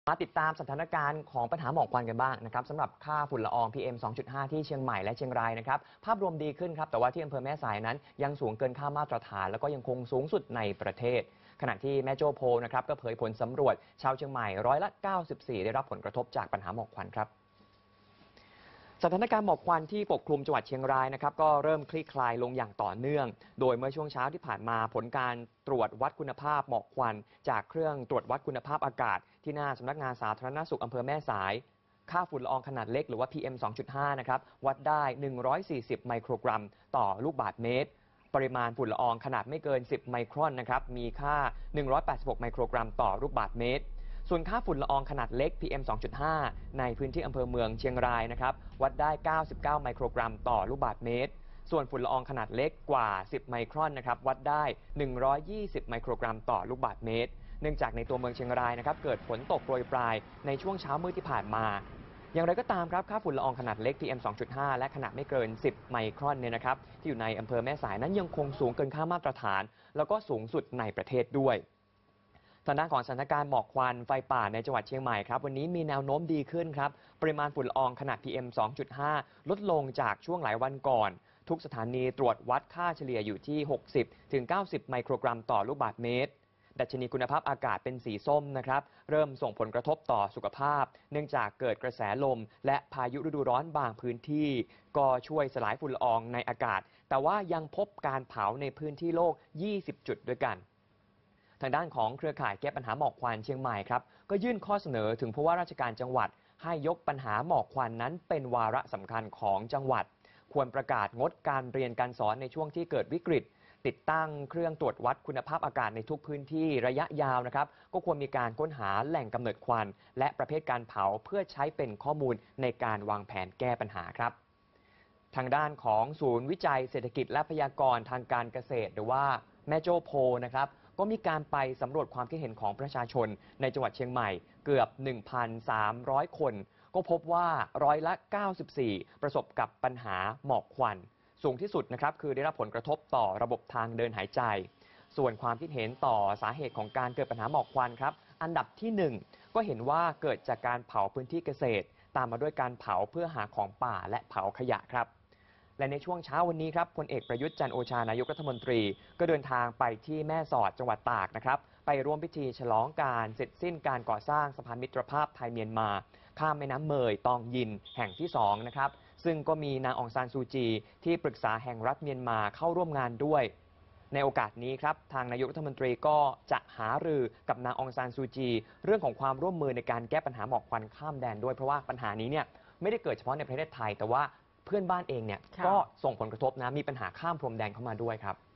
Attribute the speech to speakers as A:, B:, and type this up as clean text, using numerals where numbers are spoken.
A: มาติดตามสถานการณ์ของปัญหาหมอกควันกันบ้างนะครับสำหรับค่าฝุ่นละออง PM 2.5 ที่เชียงใหม่และเชียงรายนะครับภาพรวมดีขึ้นครับแต่ว่าที่อำเภอแม่สายนั้นยังสูงเกินค่ามาตรฐานแล้วก็ยังคงสูงสุดในประเทศขณะที่แม่โจ้โพลนะครับก็เผยผลสำรวจชาวเชียงใหม่94%ได้รับผลกระทบจากปัญหาหมอกควันครับสถานการณ์หมอกควันที่ปกคลุมจังหวัดเชียงรายนะครับก็เริ่มคลี่คลายลงอย่างต่อเนื่องโดยเมื่อช่วงเช้าที่ผ่านมาผลการตรวจวัดคุณภาพหมอกควันจากเครื่องตรวจวัดคุณภาพอากาศที่หน้าสำนักงานสาธารณสุขอำเภอแม่สายค่าฝุ่นละอองขนาดเล็กหรือว่า PM 2.5 นะครับวัดได้140ไมโครกรัมต่อลูกบาศก์เมตรปริมาณฝุ่นละอองขนาดไม่เกิน10ไมครอนนะครับมีค่า186ไมโครกรัมต่อลูกบาศก์เมตรส่วนค่าฝุ่นละอองขนาดเล็ก PM 2.5 ในพื้นที่อำเภอเมืองเชียงรายนะครับวัดได้99ไมโครกรัมต่อลูกบาศก์เมตรส่วนฝุ่นละอองขนาดเล็กกว่า10ไมครอนนะครับวัดได้120ไมโครกรัมต่อลูกบาศก์เมตรเนื่องจากในตัวเมืองเชียงรายนะครับเกิดฝนตกโปรยปลายในช่วงเช้ามืดที่ผ่านมาอย่างไรก็ตามครับค่าฝุ่นละอองขนาดเล็ก PM 2.5 และขนาดไม่เกิน10ไมครอนเนี่ยนะครับที่อยู่ในอำเภอแม่สายนั้นยังคงสูงเกินค่ามาตรฐานแล้วก็สูงสุดในประเทศด้วยทางด้านของสถานการณ์หมอกควันไฟป่าในจังหวัดเชียงใหม่ครับวันนี้มีแนวโน้มดีขึ้นครับปริมาณฝุ่นละอองขนาด PM 2.5 ลดลงจากช่วงหลายวันก่อนทุกสถานีตรวจวัดค่าเฉลี่ยอยู่ที่60-90ไมโครกรัมต่อลูกบาศก์เมตรดัชนีคุณภาพอากาศเป็นสีส้มนะครับเริ่มส่งผลกระทบต่อสุขภาพเนื่องจากเกิดกระแสลมและพายุฤดูร้อนบางพื้นที่ก็ช่วยสลายฝุ่นละอองในอากาศแต่ว่ายังพบการเผาในพื้นที่โลก20 จุดด้วยกันทางด้านของเครือข่ายแก้ปัญหาหมอกควันเชียงใหม่ครับก็ยื่นข้อเสนอถึงผู้ว่าราชการจังหวัดให้ยกปัญหาหมอกควันนั้นเป็นวาระสำคัญของจังหวัดควรประกาศงดการเรียนการสอนในช่วงที่เกิดวิกฤตติดตั้งเครื่องตรวจวัดคุณภาพอากาศในทุกพื้นที่ระยะยาวนะครับก็ควรมีการค้นหาแหล่งกำเนิดควันและประเภทการเผาเพื่อใช้เป็นข้อมูลในการวางแผนแก้ปัญหาครับทางด้านของศูนย์วิจัยเศรษฐกิจและพยากรณ์ทางการเกษตรหรือว่าแม่โจ้โพลนะครับก็มีการไปสำรวจความคิดเห็นของประชาชนในจังหวัดเชียงใหม่เกือบ 1,300 คนก็พบว่า94%ประสบกับปัญหาหมอกควันสูงที่สุดนะครับคือได้รับผลกระทบต่อระบบทางเดินหายใจส่วนความคิดเห็นต่อสาเหตุของการเกิดปัญหาหมอกควันครับอันดับที่ 1 ก็เห็นว่าเกิดจากการเผาพื้นที่เกษตรตามมาด้วยการเผาเพื่อหาของป่าและเผาขยะครับและในช่วงเช้าวันนี้ครับพลเอกประยุทธ์จันทร์โอชานายกรัฐมนตรีก็เดินทางไปที่แม่สอดจังหวัดตากนะครับไปร่วมพิธีฉลองการเสร็จสิ้นการก่อสร้างสะพานมิตรภาพไทยเมียนมาข้ามแม่น้ำเมยตองยินแห่งที่2นะครับซึ่งก็มีนางองซานซูจีที่ปรึกษาแห่งรัฐเมียนมาเข้าร่วมงานด้วยในโอกาสนี้ครับทางนายกรัฐมนตรีก็จะหารือกับนางองซานซูจีเรื่องของความร่วมมือในการแก้ปัญหาหมอกควันข้ามแดนด้วยเพราะว่าปัญหานี้เนี่ยไม่ได้เกิดเฉพาะในประเทศไทยแต่ว่าเพื่อนบ้านเองเนี่ยก็ส่งผลกระทบนะมีปัญหาข้ามพรมแดนเข้ามาด้วยครับ